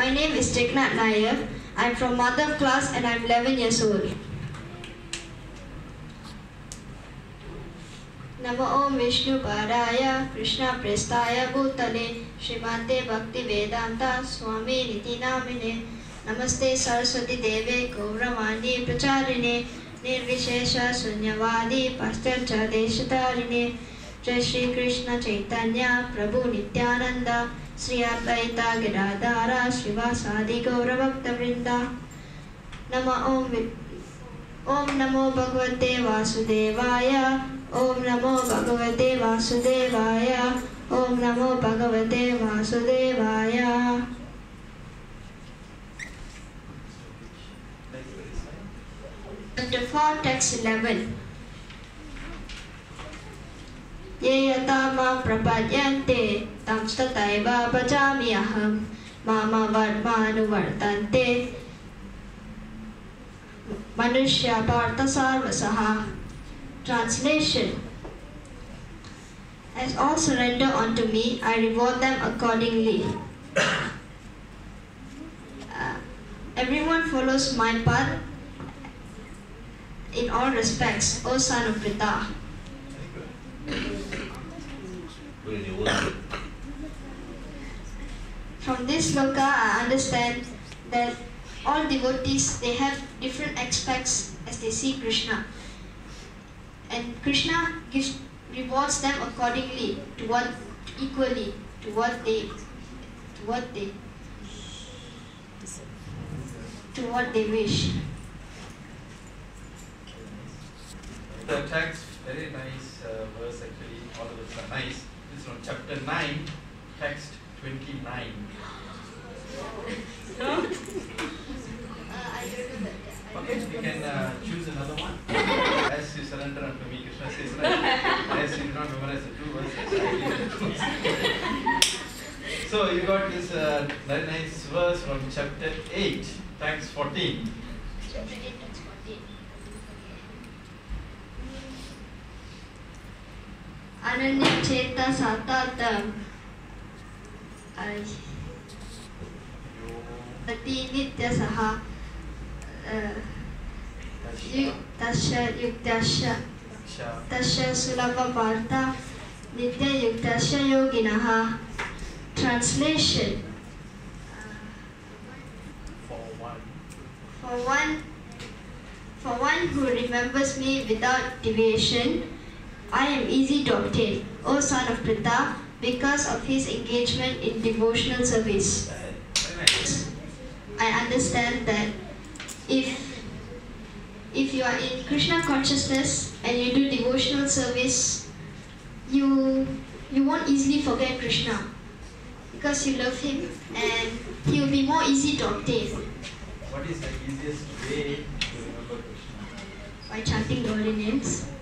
My name is Jeknath Nair. I'm from Mother class and I'm 11 years old. Namo Om Vishnu Padaya Krishna Prestaya Bhutale Srimate Bhakti Vedanta Swami Niti Namine Namaste Saraswati Deve Gauravani Pracharine Nirvishesha Sunyavadi Pascharcha Deshatarine Jai Shri Krishna Chaitanya Prabhu Nityananda Sri Advaita Gadadhara Srivasadi Gauravakta Vrinda Om Namo Bhagavate Vasudevaya Om Namo Bhagavate Vasudevaya Om Namo Bhagavate Vasudevaya. Chapter 4, Text 11. Ye yata mam prapadyante tam stataiva bhajami aham mama varmanuvartante manushya partha sarvasaha. Translation. As all surrender unto me, I reward them accordingly. Everyone follows my path in all respects, O son of Pritha. From this sloka, I understand that all devotees, they have different aspects as they see Krishna. And Krishna rewards them accordingly to what they wish. The text, very nice verse actually, all of us are nice. This is from chapter 9, text 29. I don't know that. Okay, you can choose another one. As you surrender unto me, Krishna says, right? As you do not memorize the two verses, I give the two verses. So you got this very nice verse from chapter 8, text 14. Chapter 8, text 14. Ananya Cheta Satatam Ati Nitya Saha Tasya Yuktasya Tasya Sulabha Partha Nitya Yuktasya Yoginaha. Translation. For one who remembers me without deviation, I am easy to obtain, O son of Pritha, because of his engagement in devotional service. I understand that if you are in Krishna consciousness and you do devotional service, you won't easily forget Krishna because you love him and he will be more easy to obtain. What is the easiest way to remember Krishna? By chanting holy names.